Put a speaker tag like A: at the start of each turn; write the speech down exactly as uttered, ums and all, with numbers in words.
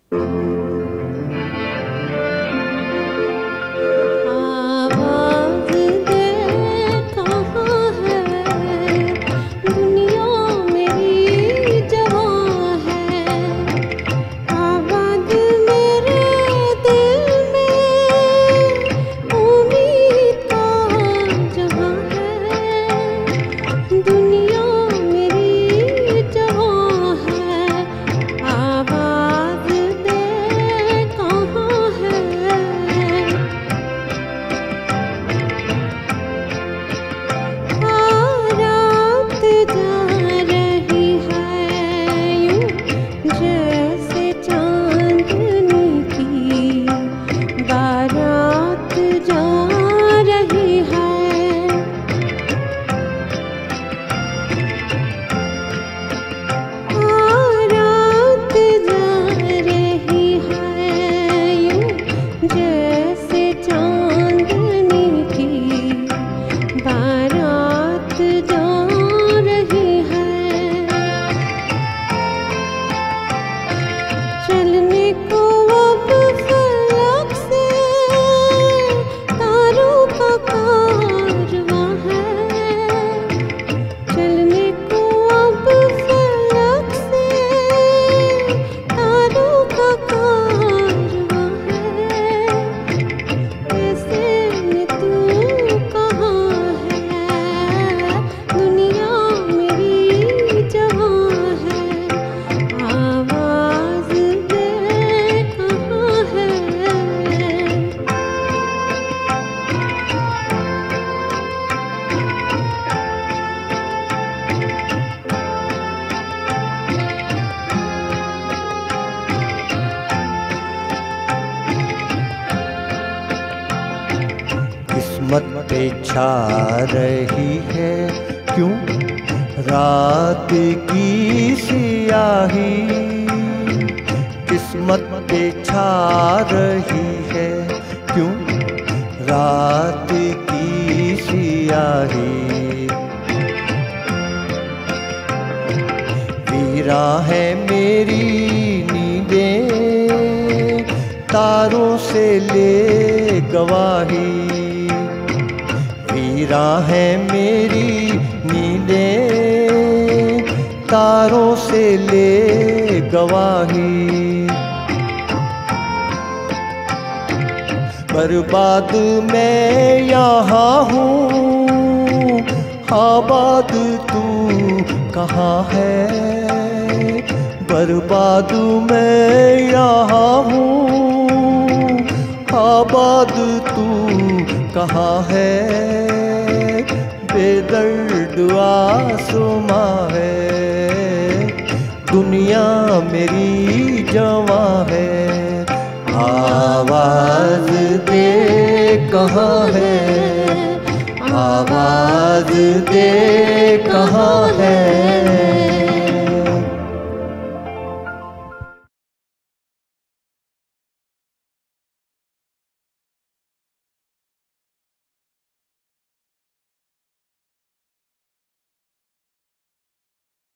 A: किस्मत पे छा रही है क्यों रात की सियाही, किस्मत पे छा रही है क्यों रात की सियाही। वीरा है मेरी नींदें तारों से ले गवाही, वीरा है मेरी नींदें तारों से ले गवाही। बर्बाद मैं यहाँ हूँ, आबाद तू कहाँ है। बर्बाद मैं यहाँ हूँ, आबाद तू कहाँ है। बेदर्द आसमां है, दुनिया मेरी जवां है। आवाज दे कहाँ है, आवाज दे कहाँ